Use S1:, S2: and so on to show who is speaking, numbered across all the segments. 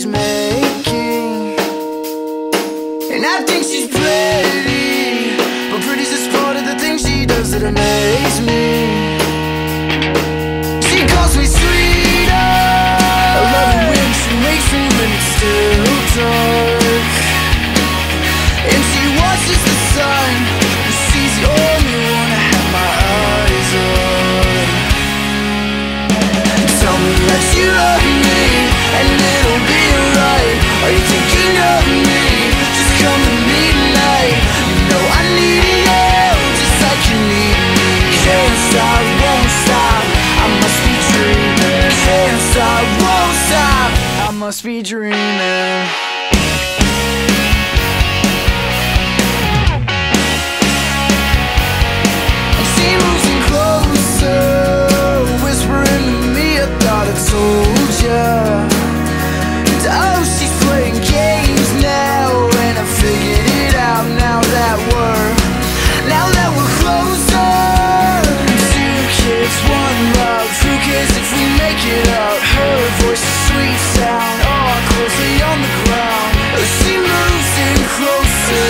S1: she's making, and I think she's pretty, but pretty's just part of the things she does that amaze me. She calls me sweeter, I love it when she makes me when it's still dark, and she watches the sun, but she's the only one I have my eyes on. Tell me that you love me, and it'll be alright. Are you thinking of me? Just come to me tonight. You know I need you, just like you need me. Can't stop, won't stop, I must be dreaming. Can't stop, won't stop, I must be dreaming. And she moves in closer, whispering to me, I thought I told ya. And oh, she's playing games now, and I figured it out now that we're closer. Two kids, one love, who cares if we make it up? Her voice is sweet sound, all closely on the ground. She moves in closer,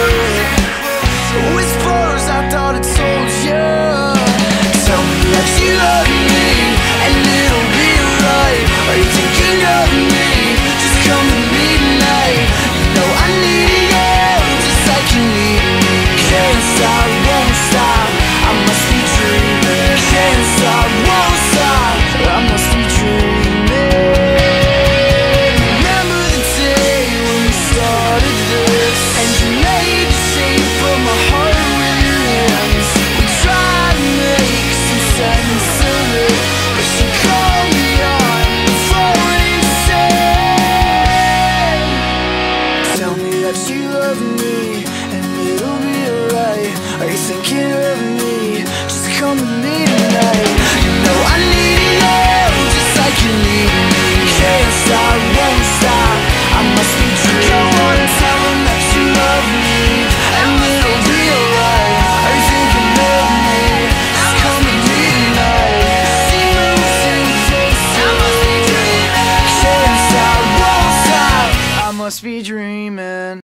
S1: whispers, I thought I told ya. Tell me that you love me, and it'll be alright. Are you thinking of me? Just come to me tonight. You know I need you, just like you need me. Can't stop, won't stop, I must be dreaming. Can't stop, won't stop, I must be dreaming. Remember the day when we started this, and you made the shape of my heart with your hands. We tried to make some sense of it, but you called me on before you said. Tell me that you love me, and it'll be alright. Are you thinking of me? Just come to me tonight. You know I need you, just like you need me. Can't stop, won't stop, I must be dreaming. Go on and tell them that you love me, and it'll be alright. Are you thinking of me? Just come to me tonight. She moves in close, I must be dreaming. Can't stop, won't stop, I must be dreaming.